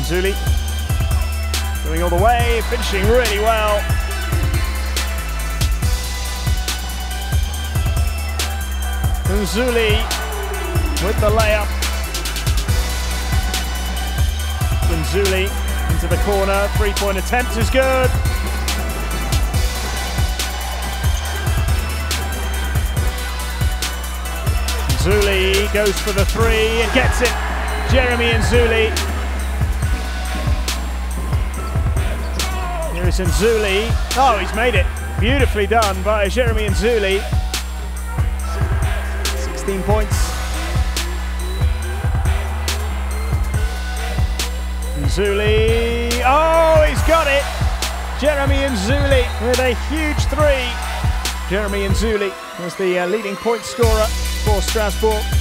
Nzeulie going all the way, finishing really well. Nzeulie with the layup. Nzeulie into the corner, three-point attempt is good. Nzeulie goes for the three and gets it. Jéremey and Nzeulie. Here is Nzeulie. Oh, he's made it. Beautifully done by Jéremey and Nzeulie. 16 points. Nzeulie. Oh, he's got it. Jéremey and Nzeulie with a huge three. Jéremey and Nzeulie was the leading point scorer for Strasbourg.